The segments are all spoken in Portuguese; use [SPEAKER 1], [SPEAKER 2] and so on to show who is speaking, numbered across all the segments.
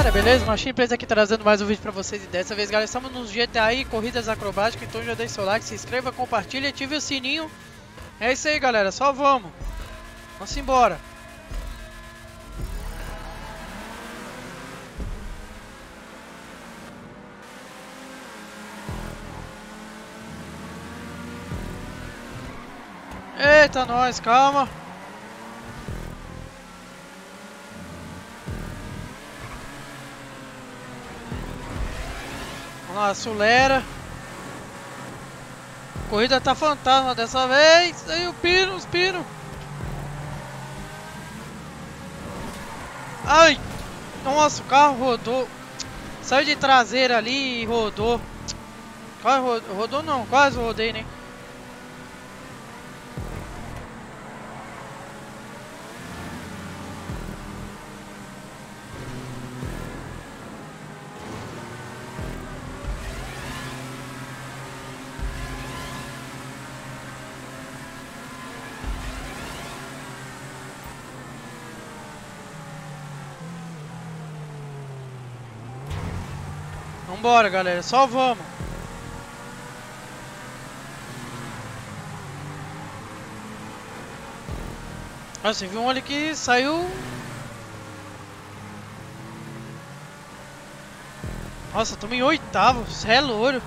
[SPEAKER 1] galera, beleza? Machine Plays aqui trazendo mais um vídeo pra vocês. E dessa vez, galera, estamos nos GTA aí, corridas acrobáticas. Então já deixe seu like, se inscreva, compartilha, ative o sininho. É isso aí, galera, só vamos. Vamos embora. Eita, nós, calma. Vamos lá, acelera. A corrida tá fantasma dessa vez. Aí o pino, os pinos. Ai! Nossa, o carro rodou. Saiu de traseira ali e rodou. Quase rodou não, quase rodei, né? Vambora, galera, só vamos. Ah, você viu um ali que saiu. Nossa, estamos em oitavo, cê é louro.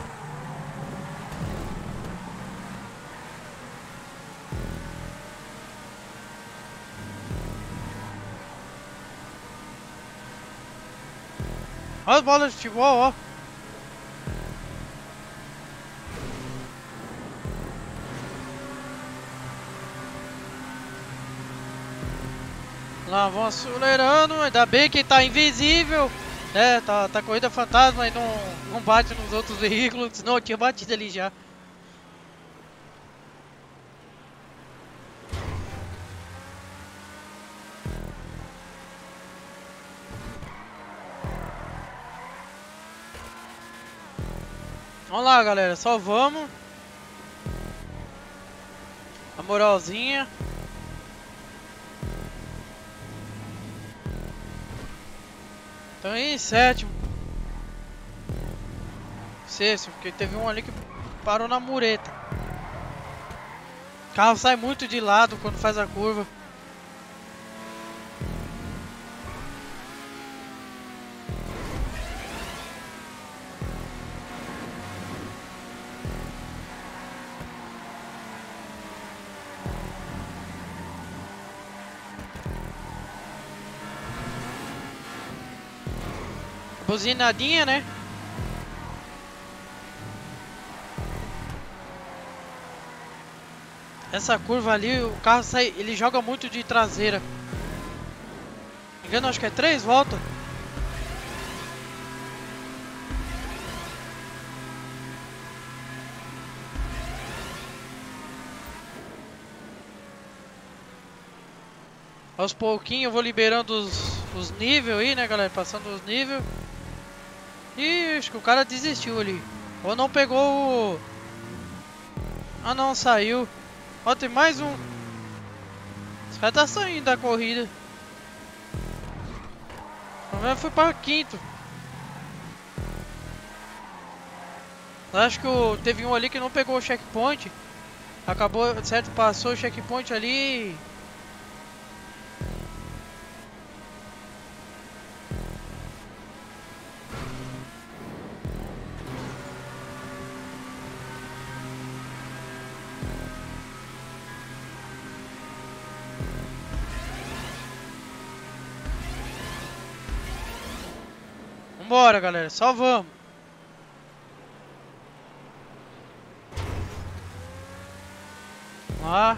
[SPEAKER 1] Olha as bolas de futebol, ó. Lá vão acelerando, ainda bem que tá invisível. É, tá corrida fantasma e não bate nos outros veículos, senão eu tinha batido ali já. Vamos lá, galera, só vamos. A moralzinha. Então em sétimo. Sexto, porque teve um ali que parou na mureta. O carro sai muito de lado quando faz a curva. Buzinadinha, né? Essa curva ali, o carro sai, ele joga muito de traseira. Me engano, acho que é 3 voltas. Aos pouquinhos eu vou liberando os níveis aí, né, galera? Passando os níveis. Ih, acho que o cara desistiu ali. Ou não pegou o... Ah, não, saiu. Ó, tem mais um. Esse cara tá saindo da corrida. Eu fui para quinto. Acho que teve um ali que não pegou o checkpoint. Acabou, certo? Passou o checkpoint ali. Vambora, galera, só vamos. Vamos lá.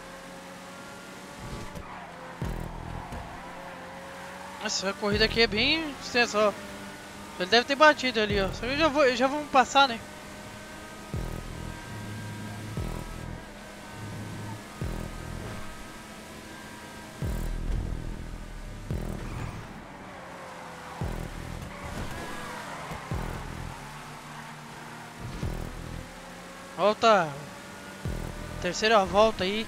[SPEAKER 1] Nossa, a corrida aqui é bem extensa, ó. Ele deve ter batido ali, ó. Só que já vamos passar, né? Volta. Terceira volta aí.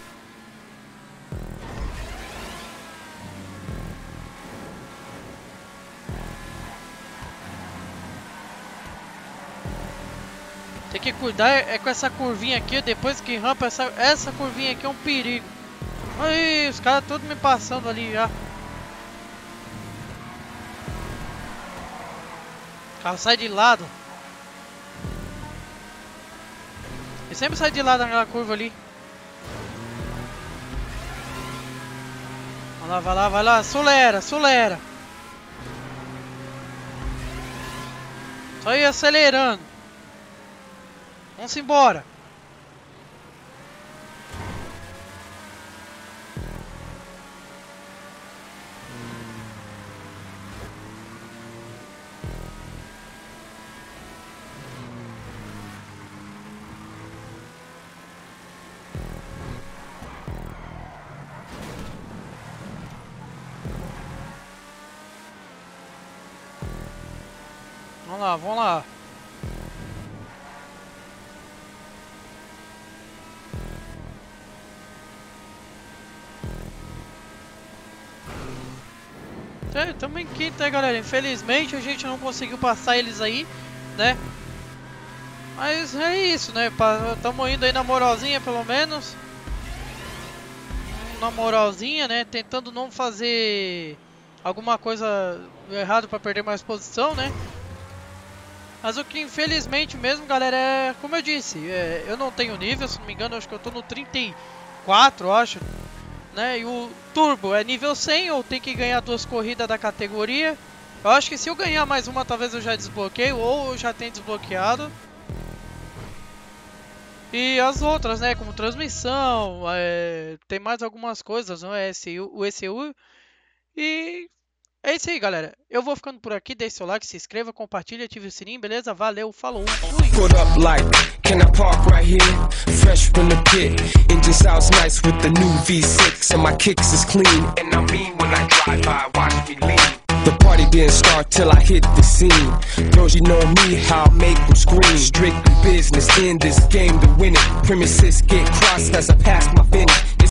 [SPEAKER 1] Tem que cuidar é com essa curvinha aqui, depois que rampa essa curvinha aqui é um perigo. Aí, os caras todos me passando ali já. O carro sai de lado. Ele sempre sai de lado naquela curva ali. Vai lá, vai lá, vai lá. Acelera, acelera. Só ir acelerando. Vamos embora. Vamos lá, vamos lá. Estamos em quinta, né, galera? Infelizmente a gente não conseguiu passar eles aí, né? Mas é isso, né? Estamos indo aí na moralzinha, pelo menos. Na moralzinha, né? Tentando não fazer alguma coisa errada para perder mais posição, né? Mas o que infelizmente mesmo, galera, é como eu disse, eu não tenho nível, se não me engano, acho que eu tô no 34, acho, né? E o Turbo é nível 100, eu tenho que ganhar 2 corridas da categoria. Eu acho que se eu ganhar mais uma, talvez eu já desbloqueio, ou eu já tenho desbloqueado. E as outras, né, como transmissão, tem mais algumas coisas, não é? O ECU. E é isso aí, galera. Eu vou ficando por aqui. Deixe seu like, se inscreva, compartilhe, ative o sininho, beleza? Valeu, falou, fui!
[SPEAKER 2] Put up like, can I park right here? Fresh from the pit, engine sounds nice with the new V6, and my kicks is clean. And I mean when I drive by, watch me lean. The party didn't start till I hit the scene. Girls, you know me, how I make them scream. Strictly business in this game to win it. Premises get crossed as I pass my finish.